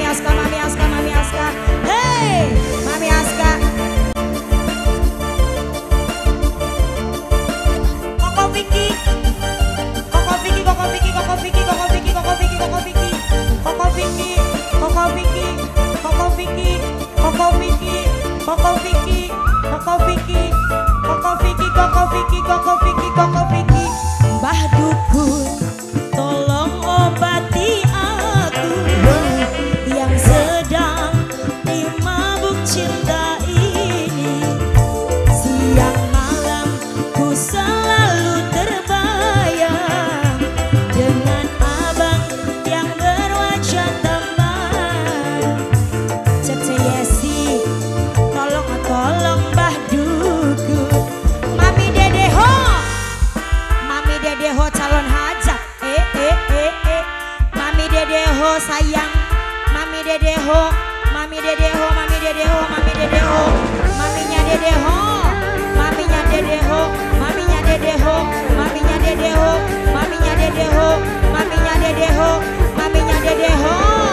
Aska, Mami Aska, Mami Aska. Hey, Mami Aska. Koko Vicky, Koko Vicky, Koko Vicky, Koko Vicky, Koko Vicky, Koko Vicky, Koko Vicky, Koko Vicky, Koko Vicky, Koko Vicky, Koko Vicky, Koko Vicky, Koko Vicky, Koko Vicky, Koko Vicky, Koko Vicky, Koko Vicky. Mbah Dukun, tolong obati aku yang sedang dimabuk cinta ini. Siang malam ku selalu terbayang dengan abang yang berwajah tampan. Cece Yesi, tolong Mbah Dukun. Mami Dedeho, Mami Dedeho calon hajat. Mami Dedeho sayang, Mami Dedeho, Mami Dedeho, Mami Dedeho, Mami Dedeho, Maminya Dedeho, Maminya Dedeho, Maminya Dedeho, Maminya Dedeho, Maminya Dedeho, Maminya Dedeho, Maminya Dedeho.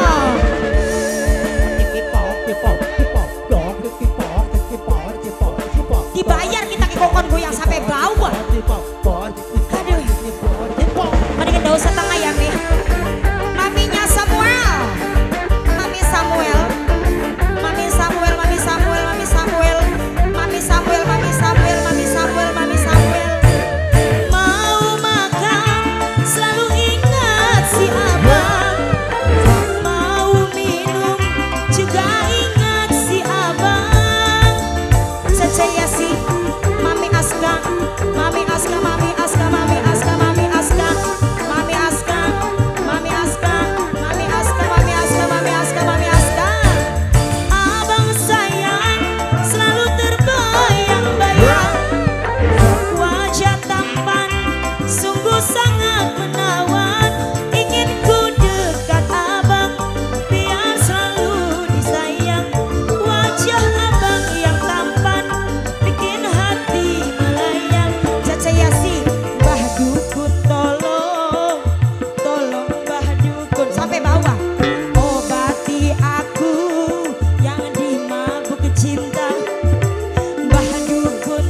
Dibayar kita ke kokon goyang sampai bawah. Aduh, mendingan gak usah tengah ya Mi. Maminya Samuel, Mami Samuel, Mami Samuel, Mami Samuel, Mami Samuel, Mami Samuel, Mami Samuel, Mami Samuel, Mami Samuel. Mau makan selalu ingat si abang, mau minum juga ingat si abang. Cece Yesi, Mami Aska, Mami Aska, Mami Aska, Mami Aska, Mami Aska, Mami Aska, Mami Aska, Mami Aska, Mami Aska, Mami Aska, Mami Aska. Abang sayang selalu terbayang-bayang, wajah tampan sungguh sangat menawan. Ingin ku dekat abang biar selalu disayang. Wajah abang yang tampan bikin hati melayang. Cece Yasi, Mbah Dukun tolong Mbah Dukun sampai bawah. Obati aku yang dimabuk cinta. Mbah Dukun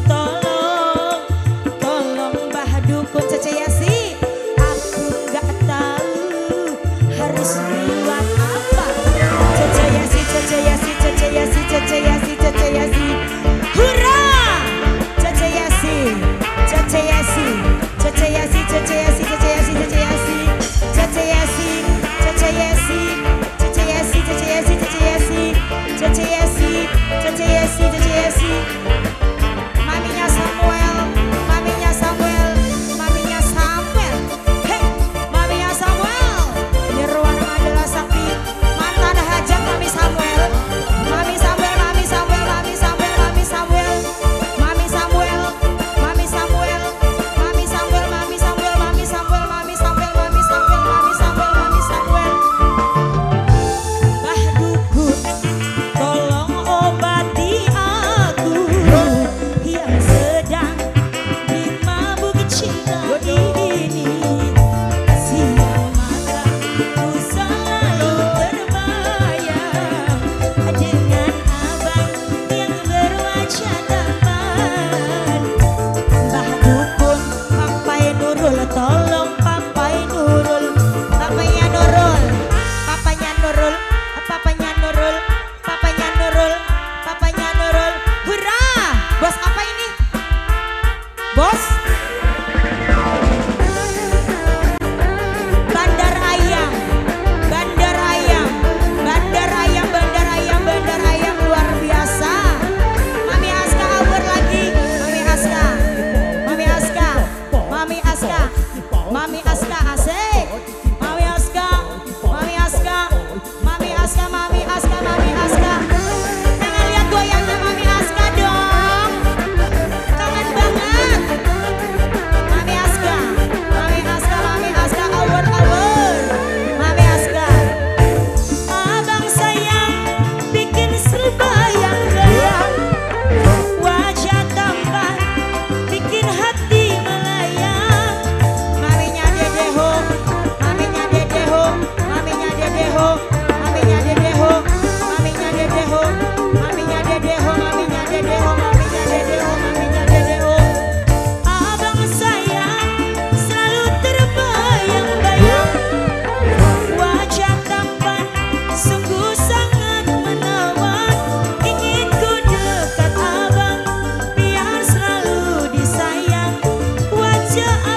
tolong Mbah Dukun. Cece Yasi, aku gak tahu harus buat apa. Cece Yasi, Cece Yasi, Cece Yasi, Cece Yasi, Cece Yasi. Hurra! Cece Yasi, Cece Yasi, Cece Yasi, Cece Yasi, Cece Yasi, Cece Yasi, Cece Yasi, Cece Yasi, Cece Yasi, Cece Yasi, Cece Yasi, Cece Yasi, Cece Yasi, Cece Yasi. Maminya Samuel, Maminya Samuel, Maminya Samuel. Hei, Maminya Samuel. Nyeruan adalah sakti, mantan hajat Mami Samuel. Mami Samuel, Mami Samuel, Mami Samuel, Mami Samuel, Mami Samuel, Mami Samuel, Mami Samuel, Mami Samuel, Mami Samuel, Mami Samuel, Mami Samuel, Mami Samuel, Mami Samuel. Mbah Dukun, tolong obati aku yang sedang dimabuk cinta ini. Siang malam ku selalu terbayang dengan abang yang berwajah tampan. Mbah Dukun, Papai Nurul, tolong Papai Nurul, Papanya Nurul, Papanya Nurul, Papanya Nurul, Papanya Nurul, Papanya Nurul. Hurra! Bos apa ini? Bos? Bandar Ayam, Bandar Ayam, Bandar Ayam, Bandar Ayam, Bandar Ayam luar biasa. Mami Aska awur lagi, Mami Aska, Mami Aska, Mami Aska, Mami Aska asik, Mami Aska, Mami Aska, Mami Aska, Mami Aska, Mami Aska. Jangan lihat goyangnya Mami Aska dong, kangen banget. kerjaan